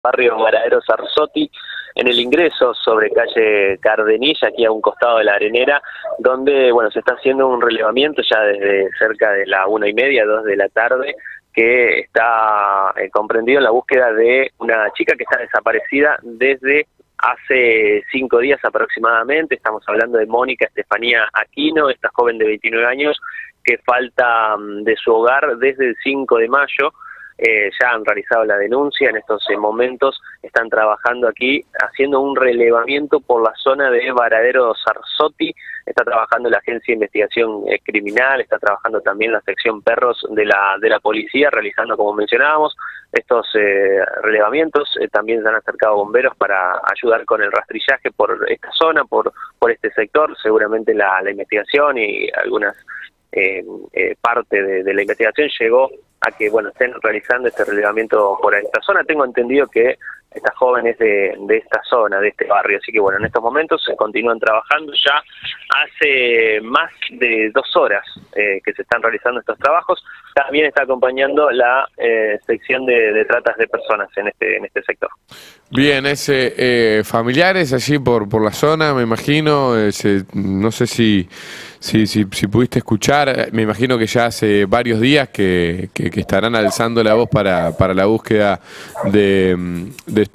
barrio Varadero Sarzotti, en el ingreso sobre calle Cardenilla, aquí a un costado de la Arenera, donde bueno, se está haciendo un relevamiento ya desde cerca de la 1:30, 2 de la tarde, que está comprendido en la búsqueda de una chica que está desaparecida desde hace 5 días aproximadamente. Estamos hablando de Mónica Estefanía Aquino, esta joven de 29 años que falta de su hogar desde el 5 de mayo. Ya han realizado la denuncia, en estos momentos están trabajando aquí haciendo un relevamiento por la zona de Varadero Sarzotti. Está trabajando la Agencia de Investigación Criminal, está trabajando también la sección perros de la policía, realizando, como mencionábamos, estos relevamientos. También se han acercado bomberos para ayudar con el rastrillaje por esta zona, por este sector. Seguramente la investigación y algunas parte de la investigación llegó a que bueno, estén realizando este relevamiento por esta zona. Tengo entendido que esta joven es de esta zona, de este barrio, así que bueno, en estos momentos se continúan trabajando. Ya hace más de 2 horas que se están realizando estos trabajos. También está acompañando la sección de tratas de personas en este sector. Bien, familiares allí por la zona, me imagino. No sé si pudiste escuchar, me imagino que ya hace varios días que estarán alzando la voz para la búsqueda en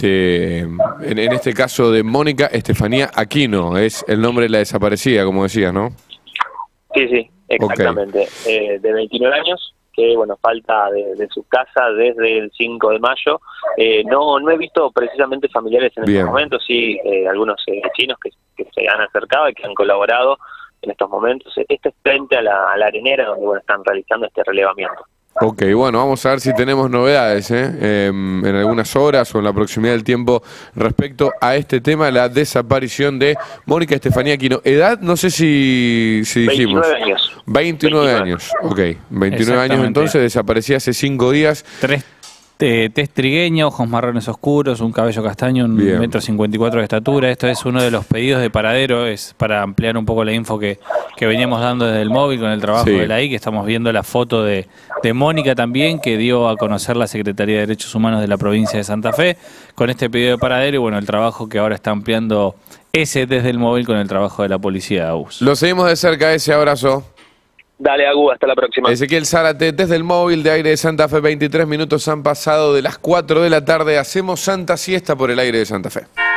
este caso de Mónica Estefanía Aquino, es el nombre de la desaparecida, como decías, ¿no? Sí, exactamente. Okay. De 29 años, que bueno, falta de su casa desde el 5 de mayo. No he visto precisamente familiares en estos momentos, sí, algunos vecinos que se han acercado y que han colaborado en estos momentos. Esto es frente a la Arenera, donde bueno, están realizando este relevamiento. Ok, bueno, vamos a ver si tenemos novedades en algunas horas o en la proximidad del tiempo respecto a este tema, la desaparición de Mónica Estefanía Aquino. Edad, no sé si dijimos. 29 años. 29 años, ok. 29 años entonces, desaparecía hace 5 días. Tez trigueño, ojos marrones oscuros, un cabello castaño, 1,54 m de estatura. Esto es uno de los pedidos de Paradero, es para ampliar un poco la info que veníamos dando desde el móvil con el trabajo de la I, que estamos viendo la foto de Mónica también, que dio a conocer la Secretaría de Derechos Humanos de la provincia de Santa Fe, con este pedido de Paradero y bueno, el trabajo que ahora está ampliando desde el móvil con el trabajo de la policía AUS. Lo seguimos de cerca, ese abrazo. Dale, Agu, hasta la próxima. Ezequiel Zárate, desde el móvil de Aire de Santa Fe, 23 minutos han pasado de las 4 de la tarde. Hacemos Santa Siesta por el Aire de Santa Fe.